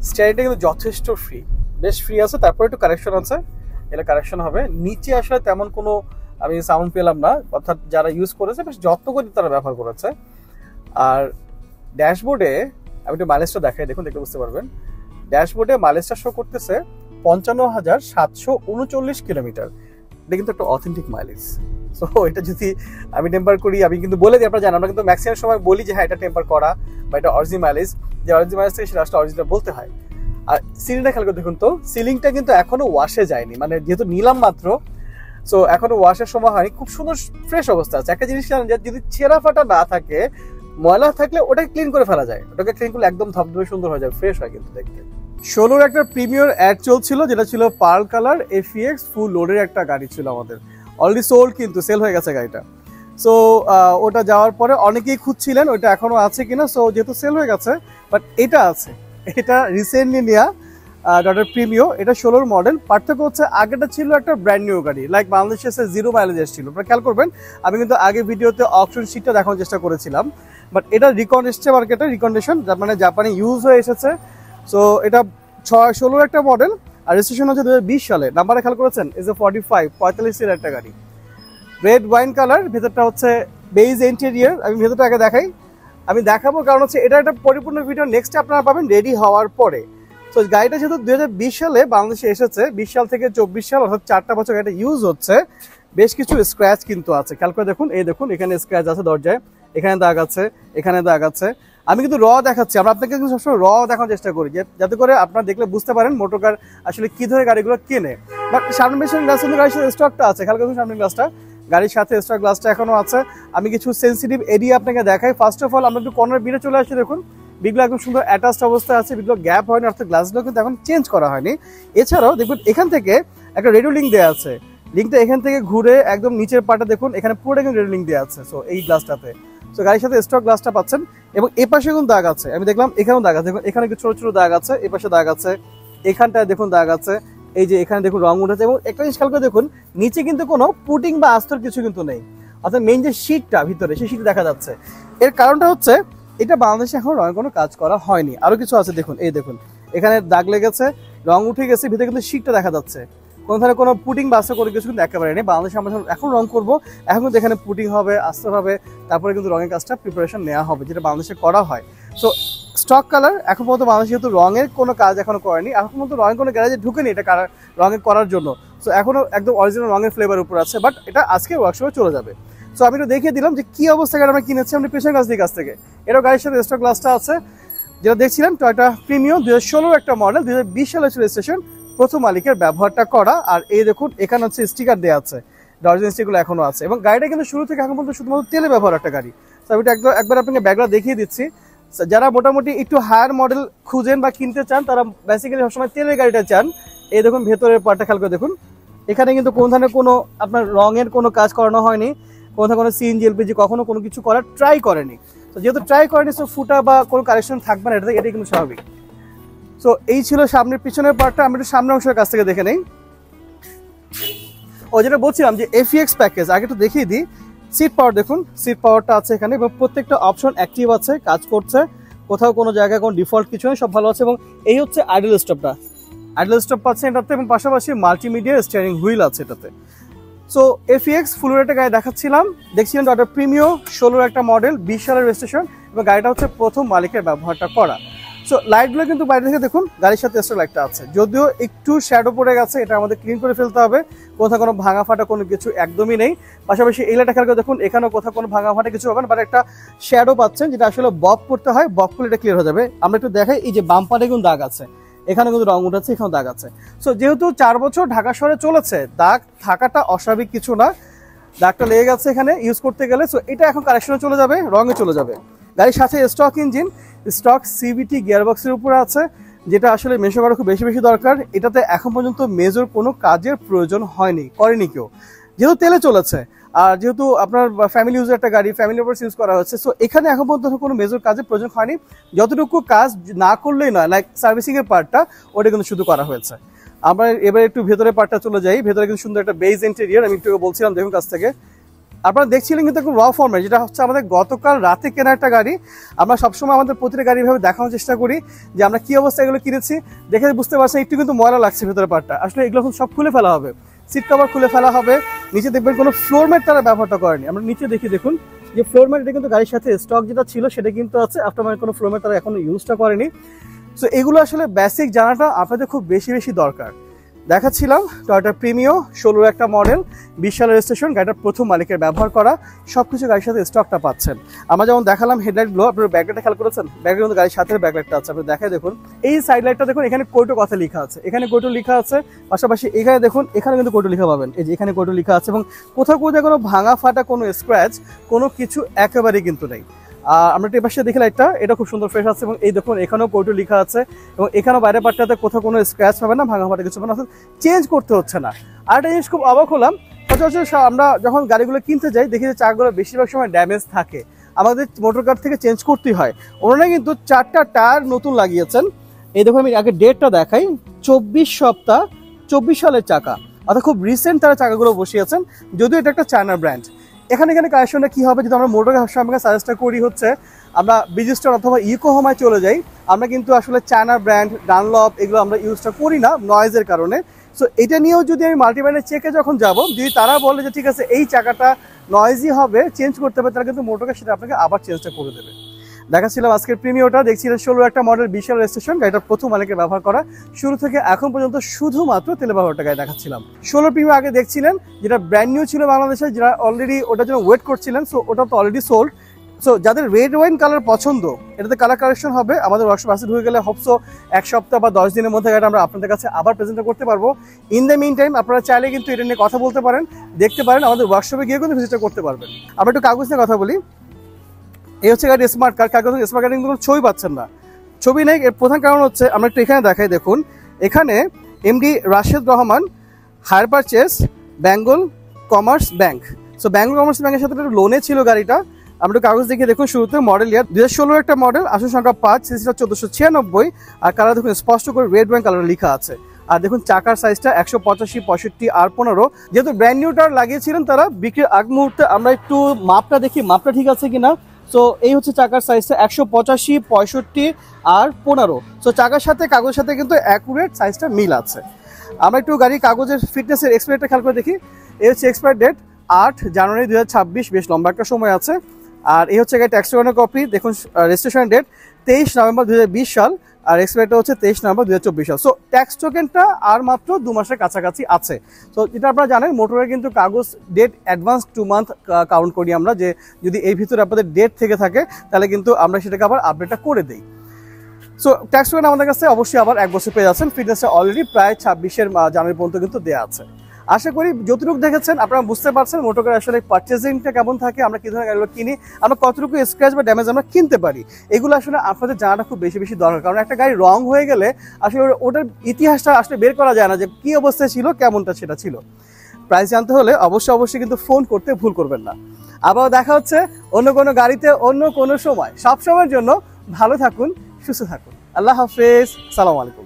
স্টিয়ারিংটা কিন্তু যথেষ্ট ফ্রি, বেশ ফ্রি আছে। তারপরে একটু কারেকশন আছে, এটা কারেকশন হবে। নিচে আসলে তেমন কোনো আমি সাউন্ড পেলাম না, অর্থাৎ যারা ইউজ করেছে বেশ যত্ন করে তারা ব্যবহার করেছে। আর ড্যাশবোর্ডে আমি একটু মাইলেজটা দেখাই, দেখুন, দেখতে বুঝতে পারবেন। ড্যাশবোর্ডে মাইলেজটা শো করতেছে 55,739 কিলোমিটার। এটা কিন্তু একটা অথেন্টিক মাইলেজ। সো এটা যদি আমি টেম্পার করি, আমি কিন্তু বলে দিই, আপনারা জানেন আমরা কিন্তু ম্যাক্সিমাম সময় বলি যে হ্যাঁ এটা টেম্পার করা বা এটা অরিজিনাল মাইলেজ, যে অরিজিনাল মাইলেজ থেকে সেটা আসলে অরিজিনাল বলতে হয়। আর সিলিংটা খেয়াল করে দেখুন তো, সিলিংটা কিন্তু এখনো ওয়াশে যায়নি, মানে যেহেতু নিলাম মাত্র, সো এখনো ওয়াশের সময় হয়নি, খুব সুন্দর ফ্রেশ অবস্থা আছে। একটা জিনিস জানেন যে যদি ছেঁড়া ফাটা না থাকে, ময়লা থাকলে ওটাকে ক্লিন করে ফেলা যায়, ওটাকে ক্লিন করলে একদম ধবধবে সুন্দর হয়ে যায়, ফ্রেশ হয় কিন্তু দেখতে। 16 একটা প্রিমিয়ার অ্যাড চলছিল, যেটা ছিল পার্ল কালার FEX ফুল লোডের একটা গাড়ি ছিল আমাদের, অলরেডি সোল্ড, কিন্তু সেল হয়ে গেছে গাড়িটা। সো ওটা যাওয়ার পরে অনেকেই খুঁজছিলেন ওইটা এখনো আছে কিনা, সো যেহেতু সেল হয়ে গেছে, বাট এটা আছে, এটা রিসেন্টলি নেওয়া ডটার প্রিমিও, এটা 16 মডেল। পার্থক্য হচ্ছে আগেটা ছিল একটা ব্র্যান্ড নিউ গাড়ি, লাইক বাংলাদেশে 0 মাইলেজ এসেছিল। আপনারা খেয়াল করবেন, আমি কিন্তু আগে ভিডিওতে অপশন শিটটা দেখানোর চেষ্টা করেছিলাম, বাট এটা রিকন এসছে মার্কেটে, রিকন্ডিশন, মানে জাপানে ইউজ হয়ে এসেছে। সো এটা 16 একটা মডেল, আর রেজিস্ট্রেশন হচ্ছে 2020 সালে। নাম্বারে খেয়াল করেছেন, ইজ এ 45 এর একটা গাড়ি, রেড ওয়াইন কালার, ভেতরটা হচ্ছে বেজ ইন্টেরিয়র। আমি ভেতরটা আগে দেখাই, আমি দেখাবো, কারণ হচ্ছে এটা একটা পরিপূর্ণ ভিডিও নেক্সট আপনারা পাবেন রেডি হওয়ার পরে। তো গাড়িটা যেহেতু 2020 সালে বাংলাদেশে এসেছে, 20 সাল থেকে 24 সাল, অর্থাৎ 4টা বছর গাড়িটা ইউজ হচ্ছে, বেশ কিছু স্ক্র্যাচ কিন্তু আছে। খেয়াল করে দেখুন, এই দেখুন এখানে স্ক্র্যাচ আছে দরজায়, এখানে দাগ আছে, এখানে দাগ আছে। আমি কিন্তু র দেখাচ্ছি, আমরা আপনাকে কিন্তু সবসময় র দেখানোর চেষ্টা করি, যাতে করে আপনারা দেখলে বুঝতে পারেন মোটর কার আসলে কি ধরনের গাড়িগুলো কেনে। বাট সামনে পেছনে গ্লাস কিন্তু গাড়ির সাথে স্টকটা আছে, খেয়াল করুন সামনের গ্লাসটা, গাড়ির সাথে স্টক গ্লাসটা এখনো আছে। আমি কিছু সেন্সিটিভ এরিয়া আপনাকে দেখাই। ফার্স্ট অফ অল আমরা একটু কর্নার বিলে চলে আসছি, দেখুন বিগুলো একদম সুন্দর অ্যাটাচড অবস্থায় আছে, বিগুলো গ্যাপ হয়নি, অর্থাৎ গ্লাসগুলো কিন্তু এখন চেঞ্জ করা হয়নি। এছাড়াও দেখুন এখান থেকে একটা রেডিও লিঙ্ক দেওয়া আছে, লিঙ্কটা এখান থেকে ঘুরে একদম নিচের পাটা দেখুন, এখানে পুরোটা কিন্তু রেডিও লিঙ্ক দেওয়া আছে। সো এই গ্লাসটাতে, সো গাড়ির সাথে স্টক গ্লাসটা পাচ্ছেন। এবং এ পাশে কিন্তু দাগ আছে, আমি দেখলাম এখানেও দাগ আছে, দেখুন এখানে কিছু ছোট ছোট দাগ আছে, এ পাশে দাগ আছে, এখানটায় দেখুন দাগ আছে, এই যে এখানে দেখুন রং উঠেছে। এবং একটা জিনিস খেয়াল করে দেখুন, নিচে কিন্তু কোনো পুটিং বা আস্তর কিছু কিন্তু নেই, অর্থাৎ মেইন যে শীটটা ভিতরে, সেই শীট দেখা যাচ্ছে। এর কারণটা হচ্ছে এটা বাংলাদেশে এখন রঙের কোনো কাজ করা হয়নি। আরো কিছু আছে দেখুন, এই দেখুন এখানে দাগ লেগেছে, রং উঠে গেছে, ভিতরে কিন্তু শীটটা দেখা যাচ্ছে, কোনো ধরনের কোনো পুটিং বা আস্তর করে কিছু কিন্তু একেবারে নেই। বাংলাদেশে আমরা এখন রং করবো, এখন কিন্তু এখানে পুটিং হবে, আস্তর হবে, তারপরে কিন্তু রঙের কাজটা প্রিপারেশন নেওয়া হবে, যেটা বাংলাদেশে করা হয়। সো স্টক কালার এখন পর্যন্ত বাংলাদেশে যেহেতু রঙের কোনো কাজ এখনো করেনি, এখন পর্যন্ত রঙের কোনো গ্যারেজে ঢুকেনি এটা রঙের করার জন্য। সো এখনো একদম অরিজিনাল রঙের ফ্লেভার উপর আছে, বাট এটা আজকে ওয়ার্কশপে চলে যাবে। সো আমি একটু দেখিয়ে দিলাম যে কি অবস্থা গাড়ি আমরা কিনেছি আমরা পেছনের কাছ থেকে। এটাও গাড়ির সাথে স্টক গ্লাসটা আছে, যেটা দেখছিলাম টয়োটা প্রিমিও 2016 একটা মডেল, 2020 সালে রেজিস্ট্রেশন, প্রথম মালিকের ব্যবহারটা করা। আর এই দেখুন এখানে হচ্ছে স্টিকার দেওয়া আছে, অরিজিনাল স্টিকারগুলো এখনো আছে। এবং গাড়িটা কিন্তু শুরু থেকে এখন পর্যন্ত শুধুমাত্র তেলে ব্যবহার একটা গাড়ি। তো আমি একবার আপনাকে ব্যাগটা দেখিয়ে দিচ্ছি। যারা মোটামুটি একটু হায়ার মডেল খুঁজেন বা কিনতে চান, তারা বেসিক্যালি সবসময় তেলের গাড়িটা চান। এই দেখুন ভেতরের পার্টটা খেয়াল করে দেখুন, এখানে কিন্তু কোনো ধরনের কোনো আপনার রঙের কোনো কাজ করানো হয়নি, কোনো CNG LPG কখনো কোনো কিছু করার ট্রাই করেনি। তো যেহেতু ট্রাই করেনি, সো ফুটা বা কোনো কারেকশন থাকবে না, এটাই কিন্তু স্বাভাবিক। সো এই ছিল সামনের পিছনের পার্টটা। আমি একটু সামনের অংশের কাছ থেকে দেখে নেই। ও যেটা বলছিলাম যে FEX প্যাকেজ, আগে একটু দেখিয়ে দিই। সিট পাওয়ার দেখুন, সিট পাওয়ারটা আছে এখানে, এবং প্রত্যেকটা অপশন অ্যাক্টিভ আছে, কাজ করছে, কোথাও কোনো জায়গায় কোনো ডিফল্ট কিছু নেই, সব ভালো আছে। এবং এই হচ্ছে আইডল স্টপটা, আইডল স্টপ পাচ্ছেন এটাতে, এবং পাশাপাশি মাল্টিমিডিয়া স্টিয়ারিং হুইল আছে এটাতে। সো FEX ফুল একটা গাড়ি দেখছিলাম টয়োটা প্রিমিও 16 একটা মডেল, 20 সালের রেজিস্ট্রেশন, এবং গাড়িটা হচ্ছে প্রথম মালিকের ব্যবহারটা করা। সো লাইটগুলো কিন্তু বাইরে থেকে দেখুন গাড়ির সাথে এক্সট্রা লাইটটা আছে, যদিও একটু শ্যাডো পড়ে গেছে, এটা আমাদের ক্লিন করে ফেলতে হবে। কোথাও কোনো ভাঙা ফাটা কোনো কিছু একদমই নেই। পাশাপাশি এই লাইটটা খেয়াল করে দেখুন, এখানেও কোথাও কোনো ভাঙা ফাটা কিছু হবে না, বাট একটা শ্যাডো পাচ্ছেন, যেটা আসলে বব করতে হয়, বব করলে এটা ক্লিয়ার হয়ে যাবে। আমরা একটু দেখাই, এই যে বাম্পারে কিন্তু দাগ আছে, এখানে কিন্তু রং উঠেছে, এখানেও দাগ আছে। সো যেহেতু 4 বছর ঢাকা শহরে চলেছে, দাগ থাকাটা অস্বাভাবিক কিছু না, দাগটা লেগে গেছে এখানে ইউজ করতে গেলে। সো এটা এখন কারেকশনে চলে যাবে, রঙে চলে যাবে। গাড়ির সাথে স্টক ইঞ্জিন, স্টক CVT গিয়ারবক্সের উপরে আছে, যেটা আসলে মেশো করা খুব বেশি দরকার। এটাতে এখন পর্যন্ত মেজর কোনো কাজের প্রয়োজন হয়নি, করেনি কেউ, যেহেতু তেলে চলেছে। আর যেহেতু আপনার ফ্যামিলি ইউজের একটা গাড়ি, ফ্যামিলি পারপাস ইউজ করা হচ্ছে, সো এখানে এখন পর্যন্ত কোনো মেজর কাজের প্রয়োজন হয়নি। যতটুকু কাজ না করলেই নয়, লাইক সার্ভিসিং এর পার্টটা, ওটা কিন্তু শুধু করা হয়েছে। আমরা এবার একটু ভেতরে পার্টটা চলে যাই। ভেতরে কিন্তু সুন্দর একটা বেজ ইন্টেরিয়র, আমি একটু বলছিলাম দেখুন কাছ থেকে। আপনারা দেখছিলেন কিন্তু একটু র ফর্মেট, যেটা হচ্ছে আমাদের গতকাল রাতে কেনা একটা গাড়ি। আমরা সবসময় আমাদের প্রতিটা গাড়ি ভাবে দেখানোর চেষ্টা করি যে আমরা কি অবস্থায় এগুলো কিনেছি। দেখে বুঝতে পারছেন একটু কিন্তু ময়লা লাগছে ভেতরে পার্টটা, আসলে এগুলো এখন সব খুলে ফেলা হবে, সিট কভার খুলে ফেলা হবে। নিচে দেখবেন কোনো ফ্লোর ম্যাট তারা ব্যবহারটা করেনি। আমরা নিচে দেখুন যে ফ্লোর ম্যাট, এটা কিন্তু গাড়ির সাথে স্টক যেটা ছিল সেটা কিন্তু আছে, আফটার মার্কেট কোনো ফ্লোর ম্যাট তারা এখনো ইউজটা করেনি। সো এগুলো আসলে বেসিক জানাটা আপনাদের খুব বেশি দরকার। দেখাচ্ছিলাম টয়োটা প্রিমিও 16 একটা মডেল, 20 সালের রেজিস্ট্রেশন, গাড়িটা প্রথম মালিকের ব্যবহার করা, সবকিছু গাড়ির সাথে স্টকটা পাচ্ছেন। আমরা যেমন দেখালাম হেডলাইট গ্লো, আপনার ব্যাকলাইটটা খেয়াল করেছেন, ব্যাকলাইট কিন্তু গাড়ির সাথে ব্যাকলাইটটা আছে, আপনি দেখায় দেখুন। এই সাইড লাইটটা দেখুন, এখানে কোটো কথা লেখা আছে, এখানে কোটো লেখা আছে, পাশাপাশি এখানে দেখুন এখানে কিন্তু কোটো লেখা পাবেন, এই যে এখানে কোটো লেখা আছে, এবং কোথাও কোনো ভাঙা ফাটা কোনো স্ক্র্যাচ কোনো কিছু একেবারেই কিন্তু নেই। আমরা এই পাশে দেখি লাইটটা, এটা খুব সুন্দর ফ্রেশ আছে, এবং এই দেখুন এখানেও কোটো লেখা আছে, এবং এখানেও বাইরের পার্টটাতে কোথাও কোনো স্ক্র্যাচ হবে না, ভাঙা ফাটা কিছু হবে না, চেঞ্জ করতে হচ্ছে না। আর একটা জিনিস খুব অবাক হলাম, সচরাচর আমরা যখন গাড়িগুলো কিনতে যাই দেখি যে চাকাগুলো বেশিরভাগ সময় ড্যামেজ থাকে, আমাদের মোটর কার থেকে চেঞ্জ করতেই হয়। ওনারা কিন্তু 4টা টায়ার নতুন লাগিয়েছেন। এই দেখুন আমি আগে ডেটটা দেখাই, 24 সালের চাকা, অর্থাৎ খুব রিসেন্ট তারা চাকাগুলো বসিয়েছেন, যদিও এটা একটা চায়না ব্র্যান্ড। এখানে কালেকশনটা কি হবে, যদি আমরা মোটর সবসময় সাজেস্টটা করি হচ্ছে আমরা ব্রিজস্টোন অথবা ইকোহামায় চলে যাই, আমরা কিন্তু আসলে চায়না ব্র্যান্ড ডানলপ এগুলো আমরা ইউজটা করি না নয়েজের কারণে। সো এটা নিয়েও যদি আমি মাল্টিব্র্যান্ডের চেকে যখন যাব, যদি তারা বলে যে ঠিক আছে এই চাকাটা নয়েজি হবে, চেঞ্জ করতে হবে, তারা কিন্তু মোটরকে সেটা আপনাকে আবার চেঞ্জটা করে দেবে। দেখাচ্ছিলাম আজকের প্রিমিওটা, দেখছিলেন 16 একটা মডেল, 20 সালের রেজিস্ট্রেশন, গাড়িটার প্রথম মালিকের ব্যবহার করা, শুরু থেকে এখন পর্যন্ত শুধুমাত্র তেলে ব্যবহারটা গাড়ি দেখাচ্ছিলাম। 16 প্রিমিও আগে দেখছিলেন, যেটা ব্র্যান্ড নিউ ছিল বাংলাদেশে, যারা অলরেডি ওটার জন্য ওয়েট করছিলেন, সো ওটা তো অলরেডি সোল্ড। সো যাদের রেড ওয়াইন কালার পছন্দ, এটাতে কালার কালেকশন হবে, আমাদের ওয়ার্কশপ আসে ঢুকে গেলে হোপসো 1 সপ্তাহ বা 10 দিনের মধ্যে গাড়িটা আমরা আপনাদের কাছে আবার প্রেজেন্ট করতে পারবো। ইন দ্য মিন টাইম আপনারা চাইলে কিন্তু এটা নিয়ে কথা বলতে পারেন, দেখতে পারেন, আমাদের ওয়ার্কশপে গিয়ে কিন্তু ভিজিট করতে পারবেন। আমরা একটু কাগজ নিয়ে কথা বলি। এই হচ্ছে গাড়ি স্মার্ট কার্ড, কাগজ স্মার্ট কার্ড কিন্তু ছবি পাচ্ছেন না, ছবি নেই। এর প্রধান কারণ হচ্ছে, আমরা একটু এখানে দেখাই দেখুন, এখানে MD Rashed Rahman, hire purchase, Bengal Commerce Bank. So Bengal Commerce ব্যাংকের সাথে একটা লোনে ছিল গাড়িটা। আমরা কাগজ দেখে দেখুন, শুরুতে মডেল ইয়ার 2016 একটা মডেল, আসন সংখ্যা 5, সিসিটা 1496, আর কালার দেখুন স্পষ্ট করে রেড ওয়াইন কালার লেখা আছে। আর দেখুন চাকার সাইজটা 185, 65 আর 15। যেহেতু ব্র্যান্ড নিউ টায়ার লাগিয়েছিলেন তারা বিক্রির আগ মুহূর্তে, আমরা একটু মাপটা দেখি, মাপটা ঠিক আছে কিনা। সো এই হচ্ছে চাকার সাইজটা 185, 65 আর 15। সো চাকার সাথে কাগজের সাথে কিন্তু অ্যাকুরেট সাইজটা মিল আছে। আমরা একটু গাড়ির কাগজের ফিটনেসের এক্সপায়ারটা খেয়াল করে দেখি। এই হচ্ছে এক্সপায়ার ডেট 8 জানুয়ারি 2026, বেশ লম্বা একটা সময় আছে। আর এই হচ্ছে গাড়ি ট্যাক্স টোকেনের কপি, দেখুন রেজিস্ট্রেশন ডেট 23 নভেম্বর 2020 সাল, আর এক্সপায়ারটা হচ্ছে 23 নভেম্বর 2024 সাল। সো ট্যাক্স টোকেনটা আর মাত্র 2 মাসের কাছাকাছি আছে। সো এটা আপনারা জানেন, মোটরের কিন্তু কাগজ ডেট অ্যাডভান্স 2 মান্থ কাউন্ট করি আমরা, যে যদি এই ভিতরে আপনাদের ডেট থেকে থাকে তাহলে কিন্তু আমরা সেটাকে আবার আপডেটটা করে দিই। সো ট্যাক্স টোকেন আমাদের কাছে অবশ্যই আবার 1 বছর পেয়ে যাচ্ছেন। ফিটনেসটা অলরেডি প্রায় 26 জানুয়ারি পর্যন্ত কিন্তু দেওয়া আছে। আশা করি যতটুকু দেখেছেন আপনারা বুঝতে পারছেন মোটরকার আসলে পারচেজিংটা কেমন থাকে, আমরা কি ধরনের গাড়িগুলো কিনি, আমরা কতটুকু স্ক্র্যাচ বা ড্যামেজ আমরা কিনতে পারি, এগুলো আসলে আপনাদের জানাটা খুব বেশি দরকার। কারণ একটা গাড়ি রং হয়ে গেলে আসলে ওটার ইতিহাসটা আসলে বের করা যায় না, যে কি অবস্থায় ছিল, কেমনটা সেটা ছিল। প্রাইস জানতে হলে অবশ্যই কিন্তু ফোন করতে ভুল করবেন না। আবার দেখা হচ্ছে অন্য কোনো গাড়িতে অন্য কোনো সময়। সব সময়ের জন্য ভালো থাকুন, সুস্থ থাকুন। আল্লাহ হাফেজ, সালাম আলাইকুম।